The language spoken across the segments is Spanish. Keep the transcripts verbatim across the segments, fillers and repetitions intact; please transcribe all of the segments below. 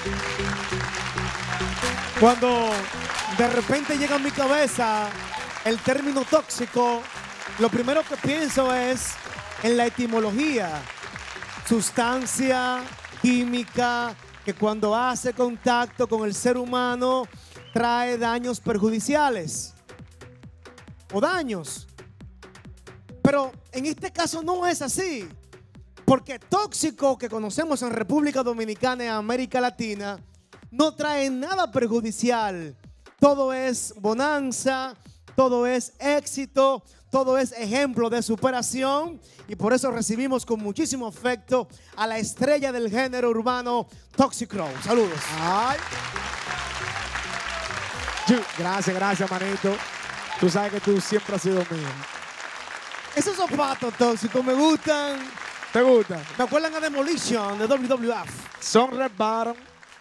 Cuando de repente llega a mi cabeza el término tóxico, lo primero que pienso es en la etimología. Sustancia química que cuando hace contacto con el ser humano trae daños perjudiciales o daños. Pero en este caso no es así, porque tóxico que conocemos en República Dominicana y América Latina no trae nada perjudicial. Todo es bonanza, todo es éxito, todo es ejemplo de superación, y por eso recibimos con muchísimo afecto a la estrella del género urbano, Toxic Crow. Saludos. Ay. Gracias, gracias, manito. Tú sabes que tú siempre has sido mío. Esos zapatos tóxicos me gustan. ¿Te gustan? Me acuerdan a Demolition de W W F. Son Red Bottom.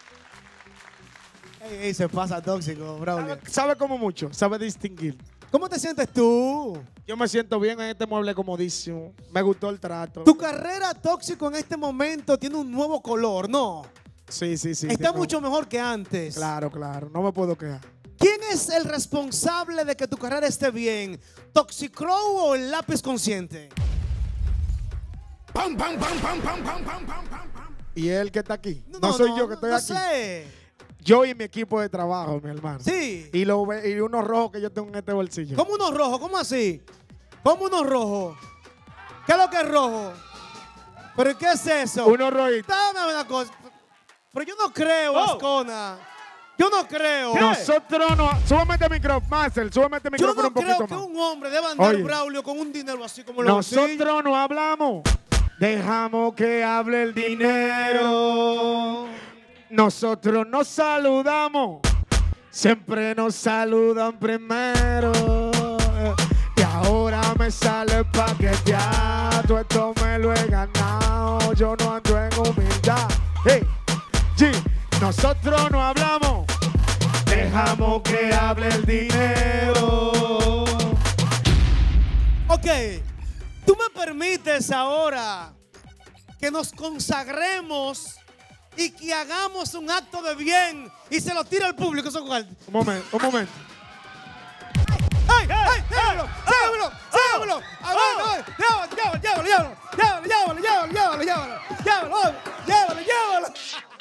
Ey, ey, se pasa tóxico, Braulio. ¿Sabe, sabe como mucho? Sabe distinguir. ¿Cómo te sientes tú? Yo me siento bien en este mueble comodísimo. Me gustó el trato. Tu carrera tóxico en este momento tiene un nuevo color, ¿no? Sí, sí, sí. Está tengo... mucho mejor que antes. Claro, claro. No me puedo quejar. ¿Quién es el responsable de que tu carrera esté bien? ¿Toxic Crow o el lápiz consciente? Pam, pam, pam, pam, pam, pam, pam, pam, pam. ¿Y él que está aquí? No, No, no soy no, yo que estoy no aquí. sé. Yo y mi equipo de trabajo, mi hermano. Sí. Y, lo, y unos rojos que yo tengo en este bolsillo. ¿Cómo unos rojos? ¿Cómo así? ¿Cómo unos rojos? ¿Qué es lo que es rojo? ¿Pero qué es eso? Unos rojitos. Dame una cosa. Pero yo no creo, Oh. Ascona. Yo no creo. Nosotros no. Súbeme este micrófono, Marcel. Súbeme este Yo micrófono no un creo poquito que más. un hombre deba andar, Oye. Braulio, con un dinero así como lo Nosotros no hablamos. Dejamos que hable el dinero. Nosotros nos saludamos. Siempre nos saludan primero. Y ahora me sale paqueteado. Esto me lo he ganado. Yo no ando en humildad. Hey, G, nosotros no hablamos. Dejamos que hable el dinero. Ok, tú me permites ahora que nos consagremos y que hagamos un acto de bien y se lo tire al público. Eso, Un momento, un momento. ¡Ay, ay, llévalo! ¡Llévalo! ¡Llévalo! A ver, a ver, llévalo, llévalo, llévalo, llévalo, llévalo, llévalo, llévalo, llévalo, llévalo, llévalo, llévalo.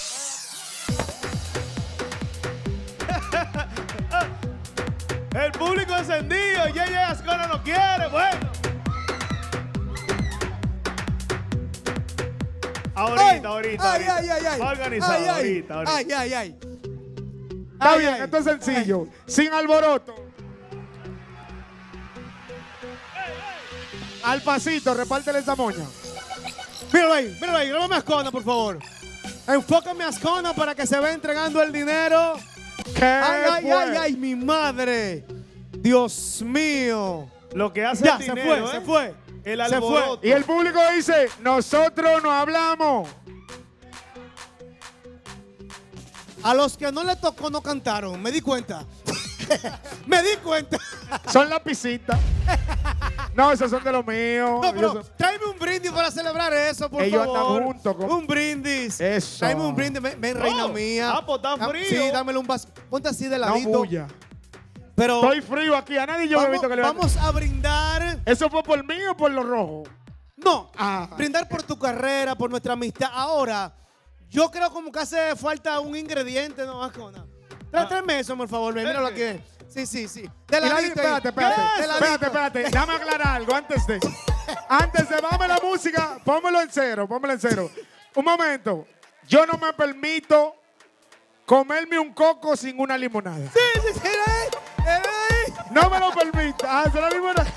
El público encendido, J J Ascona no quiere, bueno. Ahorita, Ay, ahorita, ay, ahorita. ay, ay, ay. Va organizado, Ay, ay. ahorita, ahorita. Ay, ay, ay. Está Ay, bien, ay. esto es sencillo. Sin alboroto. Al pasito, repártele esa moña. Míralo ahí, míralo ahí, grábame a Ascona, por favor. Enfócame a Ascona para que se vea entregando el dinero. ¿Qué Ay, ay, fue? ay, ay, mi madre. Dios mío. Lo que hace Ya, el se dinero, fue, ¿eh? se fue. El Se fue. alboroto. Y el público dice, nosotros no hablamos. A los que no le tocó no cantaron, me di cuenta. Me di cuenta. Son lapicitas. No, esos son de los míos. No, pero Ellos son- tráeme un brindis para celebrar eso, por Ellos favor. andan juntos con- Un brindis. Eso. Tráeme un brindis, ven, ven, reina Oh, mía. ah, pues está Ah, frío. Sí, dámelo un vaso. Ponte así de No ladito. bulla. Pero Estoy frío aquí. A nadie yo me he vamos, visto que le vamos a brindar. ¿Eso fue por mí o por los rojos? No, Ah. brindar por tu carrera, por nuestra amistad. Ahora, yo creo como que hace falta un ingrediente, ¿no, Ascona? Tra- Ah. Tráeme eso, por favor, ven, míralo aquí. Sí, sí, sí. De Y nadie- ladito ahí. espérate, espérate, De ladito. espérate, espérate. Déjame aclarar algo antes de. Antes de dame la música, pónmelo en cero, pónmelo en cero. Un momento. Yo no me permito comerme un coco sin una limonada. Sí, sí, sí, era ahí, era ahí. No me lo permito. Ah, ¿se la limonada?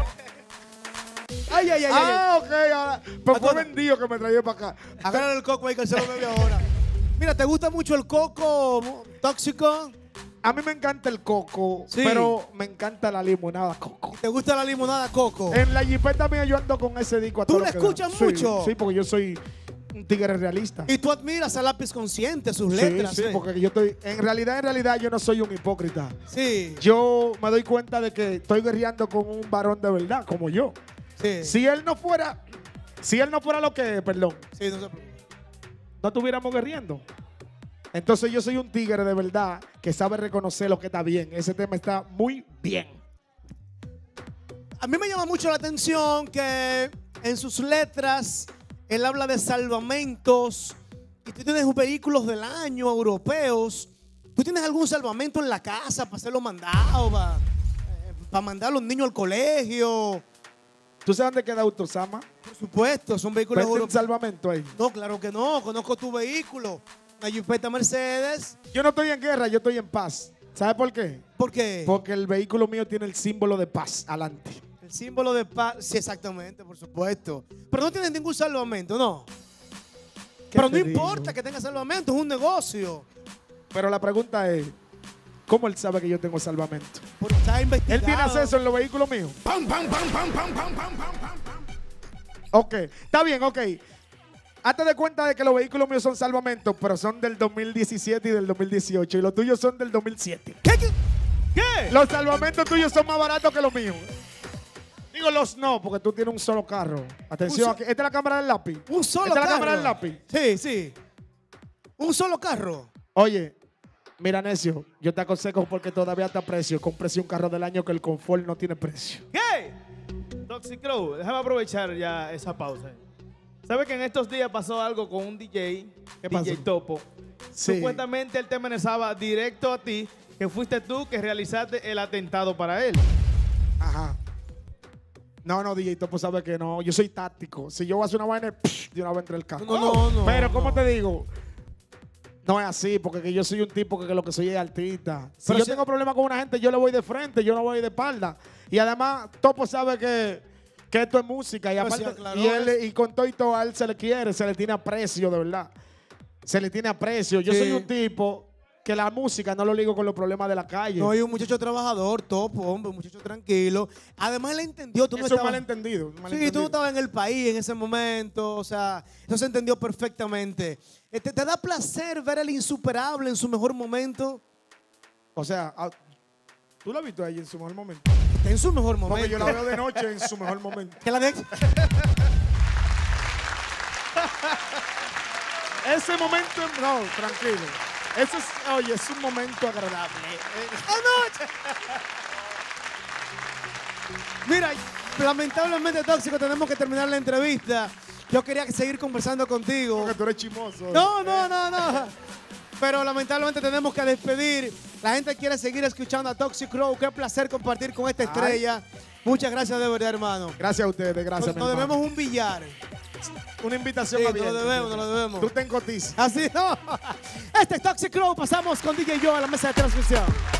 Ay, ay, ay, ay. Ah, ok, ahora. Pues fue Ascona. vendido que me traía para acá. Agarra el coco ahí que él se lo bebe ahora. Mira, ¿te gusta mucho el coco tóxico? A mí me encanta el coco, Sí. pero me encanta la limonada coco. ¿Te gusta la limonada coco? En la jipeta mía yo ando con ese disco a ¿Tú todo la lo que escuchas da. Sí, mucho? Sí, porque yo soy un tigre realista. Y tú admiras a Lápiz Consciente, sus Sí, letras. sí, ¿eh? porque yo estoy, en realidad, en realidad yo no soy un hipócrita. Sí, Yo me doy cuenta de que estoy guerreando con un varón de verdad, como yo. sí. Si él no fuera, si él no fuera lo que es, perdón, Sí, no se preocupe. no estuviéramos guerreando. Entonces yo soy un tigre de verdad que sabe reconocer lo que está bien. Ese tema está muy bien. A mí me llama mucho la atención que en sus letras él habla de salvamentos y tú tienes vehículos del año europeos. ¿Tú tienes algún salvamento en la casa para hacerlo mandado, para, eh, para mandar a los niños al colegio? ¿Tú sabes dónde queda Autosama? Por supuesto, son vehículos ¿Vende un europeos. salvamento ahí? No, claro que no. Conozco tu vehículo. Una Jipeta Mercedes. Yo no estoy en guerra, yo estoy en paz. ¿Sabes por qué? ¿Por qué? Porque el vehículo mío tiene el símbolo de paz adelante. El símbolo de paz. Sí, exactamente, por supuesto. Pero no tienes ningún salvamento, no. Pero no te importa digo? que tenga salvamento, es un negocio. Pero la pregunta es, ¿cómo él sabe que yo tengo salvamento? Porque está investigado. ¿Él tiene acceso en los vehículos míos? Ok, está bien, ok. Hazte de cuenta de que los vehículos míos son salvamentos, pero son del dos mil diecisiete y del dos mil dieciocho. Y los tuyos son del dos mil siete. ¿Qué? ¿Qué? ¿Qué? Los salvamentos tuyos son más baratos que los míos. Digo los no, porque tú tienes un solo carro. Atención, Un so- aquí. Esta es la cámara del lápiz. Un solo ¿Esta es la carro. cámara del lápiz? Sí, sí. Un solo carro. Oye, mira, necio, yo te aconsejo porque todavía está a precio. Cómprese un carro del año que el confort no tiene precio. ¿Qué? Toxic Crow, déjame aprovechar ya esa pausa. ¿Sabes que en estos días pasó algo con un D J? ¿Qué D J pasó? Topo. Sí. Supuestamente él te amenazaba directo a ti que fuiste tú que realizaste el atentado para él. Ajá. No, no, D J Topo sabe que no. Yo soy táctico. Si yo voy a hacer una vaina, psh, de una vez entre el carro. No, no, no, Pero, ¿cómo no. te digo? No es así, porque que yo soy un tipo que, que lo que soy es artista. Si Pero yo si- tengo problemas con una gente, yo le voy de frente, yo no voy de espalda. Y además, Topo sabe que, que esto es música. Y, Pero aparte, si aclaró y, él, eso. y con todo y todo, a él se le quiere, se le tiene aprecio, de verdad. Se le tiene aprecio. Yo Sí. soy un tipo que la música no lo ligo con los problemas de la calle. No, hay un muchacho trabajador, topo, hombre, un muchacho tranquilo. Además, él entendió. Tú no Eso es un estabas- malentendido. un Sí, tú malentendido. no estabas en el país en ese momento, o sea, eso se entendió perfectamente. Este, ¿Te da placer ver el insuperable en su mejor momento? O sea, ah, ¿tú la has visto ahí en su mejor momento? Está en su mejor momento. Porque yo la veo de noche en su mejor momento. Que la de- Ese momento, no, tranquilo. Ese es, oye, es un momento agradable. ¡Anoche! Mira, lamentablemente, Tóxico, tenemos que terminar la entrevista. Yo quería seguir conversando contigo. Porque tú eres chimoso. No, no, no, no. Pero lamentablemente tenemos que despedir. La gente quiere seguir escuchando a Toxic Crow. Qué placer compartir con esta estrella. Muchas gracias de verdad, hermano. Gracias a ustedes, gracias. Nos, mi nos hermano. debemos un billar. Una invitación Sí, nos abierta. lo debemos, nos lo debemos. Tú te encotices. Así no. Este es Toxic Crow. Pasamos con D J Joe a la mesa de transmisión.